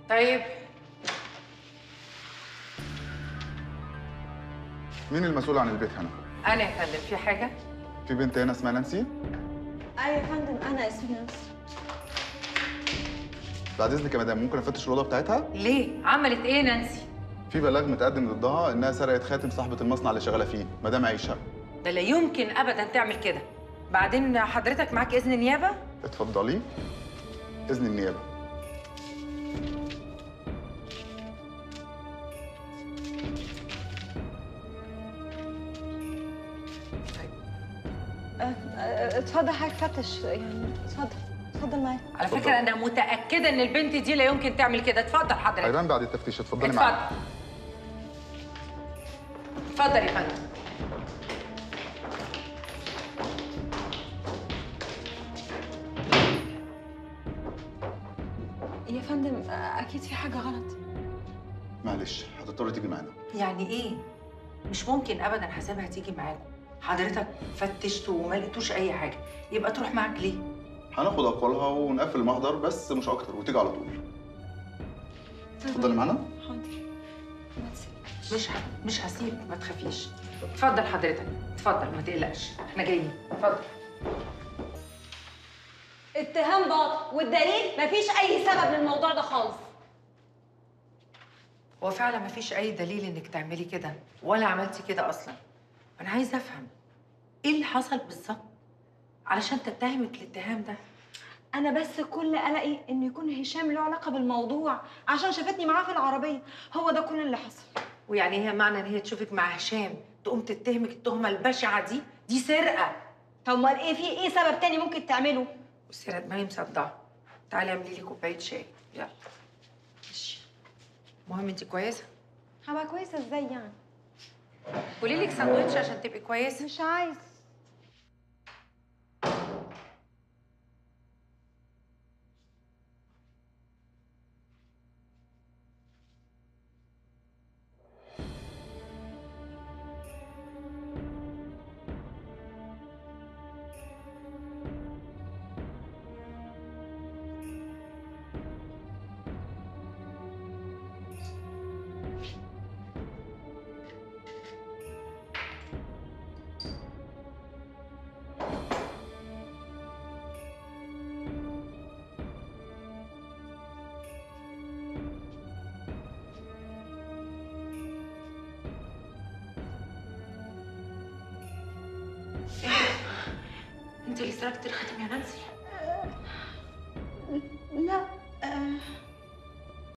طيب مين المسؤول عن البيت هنا؟ انا يا فندم. في حاجه؟ في بنت هنا اسمها نانسي؟ ايوه يا فندم، انا اسمي نانسي. بعد اذنك يا مدام، ممكن افتش الاوضه بتاعتها؟ ليه؟ عملت ايه نانسي؟ في بلاغ متقدم ضدها انها سرقت خاتم صاحبه المصنع اللي شغاله فيه، مدام عيشه. ده لا يمكن ابدا تعمل كده. بعدين حضرتك معاك اذن نيابه؟ اتفضلي. اذن النيابه. اتفضل حضرتك فتش، يعني اتفضل معايا. على فكره انا متاكده ان البنت دي لا يمكن تعمل كده. اتفضل حضرتك. هيبان بعد التفتيش. اتفضلي معايا. اتفضل يا فندم. يا فندم اكيد في حاجه غلط. معلش هتضطري تيجي معانا. يعني ايه؟ مش ممكن ابدا حسابها تيجي معاكم. حضرتك فتشت وما لقيتوش اي حاجه، يبقى تروح معاك ليه؟ هناخد اقوالها ونقفل المحضر بس مش اكتر، وتيجي على طول. اتفضلي معانا. حاضر. مش هسيبك، ما تخافيش. اتفضل حضرتك، اتفضل ما تقلقش، احنا جايين. اتفضل. اتهام باطل، والدليل مفيش اي سبب للموضوع ده خالص. هو فعلا مفيش اي دليل انك تعملي كده ولا عملتي كده اصلا. انا عايزه افهم ايه اللي حصل بالظبط علشان تتهمك الاتهام ده. انا بس كل قلقي ان يكون هشام له علاقه بالموضوع، عشان شافتني معاه في العربيه. هو ده كل اللي حصل. ويعني هي معنى ان هي تشوفك مع هشام تقوم تتهمك التهمه البشعه دي؟ دي سرقه. طب امال ايه؟ في ايه سبب تاني ممكن تعمله؟ بصي يا دماغي مصدعه. تعالي اعملي لي كوبايه شاي. يلا. ماشي. المهم انت كويسه؟ هبقى كويسه ازاي يعني؟ قولي لك ساندوتش عشان تبقي كويسه. مش عايز. انت اللي سرقتي الخاتم يا نانسي؟